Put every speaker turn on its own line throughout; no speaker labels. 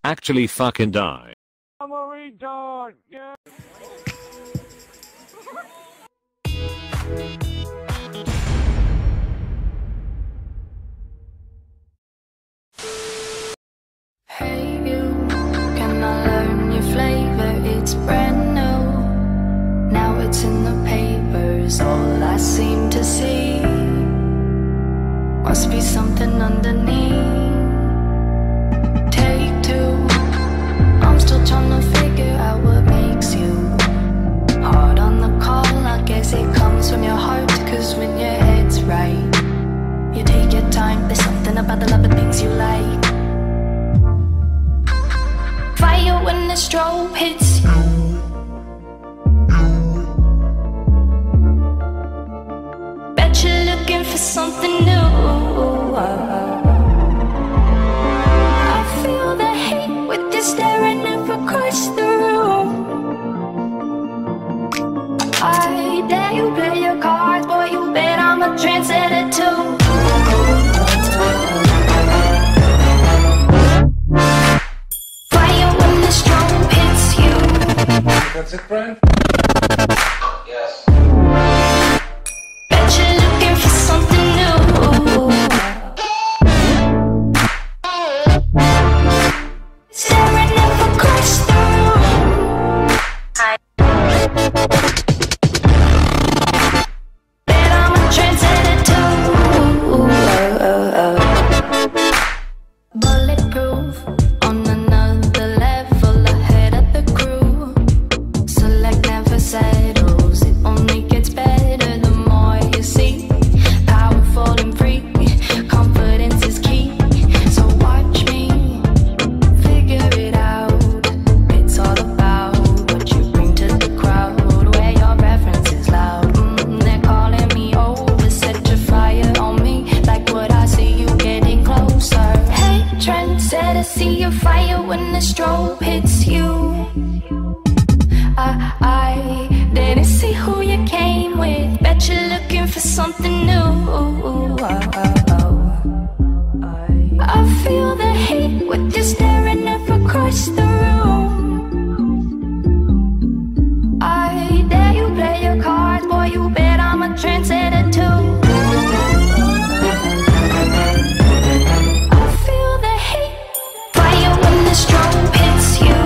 Actually fucking die.
I'm a retard, yeah.
Hey you, can I learn your flavor? It's brand new. Now it's in the papers, all I seem to see. Must be something underneath. Take two, I'm still trying to figure out what makes you hard on the call. I guess it comes from your heart, cause when your head's right, you take your time. There's something about the love of things you like. Fire when the strobe hits you. Bet you're looking for something new. I feel the hate with you staring up across the room. I dare you play your cards, boy, you bet I'm a trendsetter too.
That's it, Brian? Yes.
Bet you're looking for something new. Staring up across the room. Bet I'm a trendsetter too. Bulletproof on another level, ahead of the crew. Select never settles, it only gets better the more you see. Powerful and free, confidence is key. So watch me figure it out. It's all about what you bring to the crowd, where your reference is loud. They're calling me over, set your fire on me, like what I see you getting closer. Hey, trendsetter, see your fire when the strobe hits you. I didn't see who you came with. Bet you're looking for something new. I feel the hate with you staring up across the room. I dare you play your cards, boy, you bet I'm a trendsetter too. I feel the hate, fire when the strobe hits you.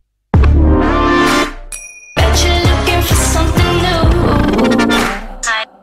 Bet you're looking for something new.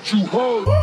you heard.